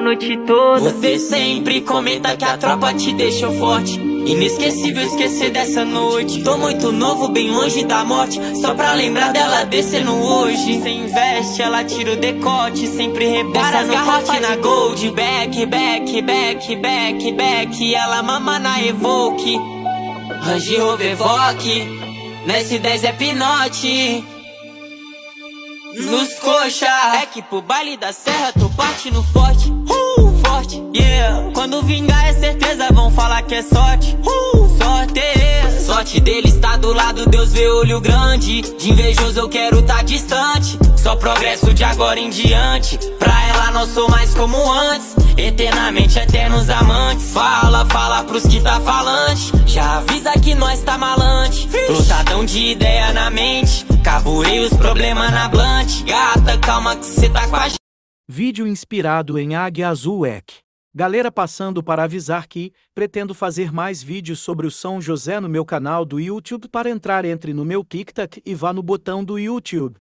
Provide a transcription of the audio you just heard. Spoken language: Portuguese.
a noite toda. Você sempre comenta que a tropa te deixou forte. Inesquecível esquecer dessa noite. Tô muito novo, bem longe da morte, só pra lembrar dela descendo hoje. Cê investe, ela tira o decote, sempre repara no pote na Gold. Back, back, back, back, back. Ela mama na Evoque, Range Rover Evoque. Na S10 é pinote, nos coxa. É que pro baile da serra tô partindo forte, forte, yeah. Quando vingar é certeza, vão falar que é sorte, sorte. Sorte deles tá do lado, Deus vê olho grande. De invejoso eu quero tá distante, só progresso de agora em diante. Pra ela não sou mais como antes, eternamente eternos amantes. Fala, fala pros que tá falante, já avisa que nós tá malante. Lotadão de ideia na mente, carburei os problemas na blunt. Gata, calma que cê tá com a gente. Vídeo inspirado em Águia Azul EC. Galera, passando para avisar que pretendo fazer mais vídeos sobre o São José no meu canal do YouTube. Para entrar, entre no meu TikTok e vá no botão do YouTube.